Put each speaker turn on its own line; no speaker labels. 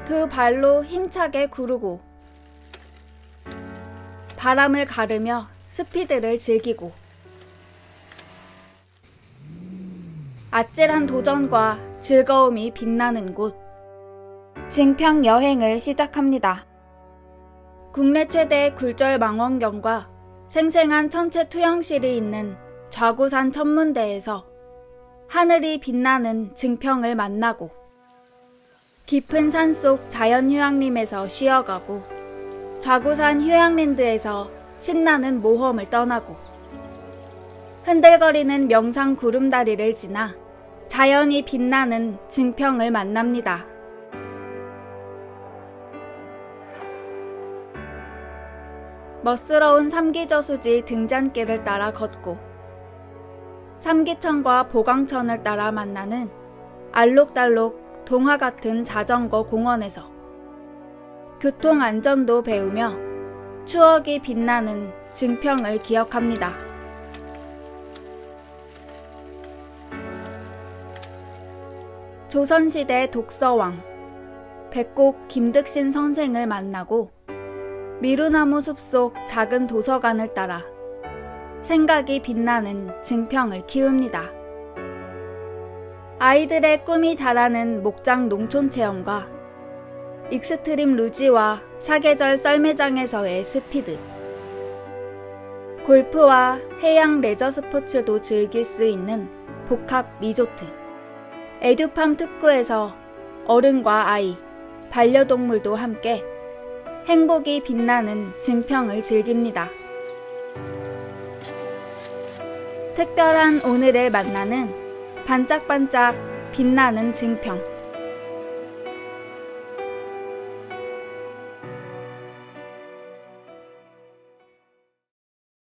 두 발로 힘차게 구르고 바람을 가르며 스피드를 즐기고 아찔한 도전과 즐거움이 빛나는 곳 증평 여행을 시작합니다. 국내 최대의 굴절 망원경과 생생한 천체 투영실이 있는 좌구산 천문대에서 하늘이 빛나는 증평을 만나고 깊은 산속 자연휴양림에서 쉬어가고 좌구산 휴양랜드에서 신나는 모험을 떠나고 흔들거리는 명상 구름다리를 지나 자연이 빛나는 증평을 만납니다. 멋스러운 삼기저수지 등잔길을 따라 걷고 삼기천과 보강천을 따라 만나는 알록달록 동화 같은 자전거 공원에서 교통안전도 배우며 추억이 빛나는 증평을 기억합니다. 조선시대 독서왕 백곡 김득신 선생을 만나고 미루나무 숲속 작은 도서관을 따라 생각이 빛나는 증평을 키웁니다. 아이들의 꿈이 자라는 목장 농촌체험과 익스트림 루지와 사계절 썰매장에서의 스피드 골프와 해양 레저 스포츠도 즐길 수 있는 복합 리조트 에듀팜 특구에서 어른과 아이, 반려동물도 함께 행복이 빛나는 증평을 즐깁니다. 특별한 오늘을 만나는 반짝반짝 빛나는 증평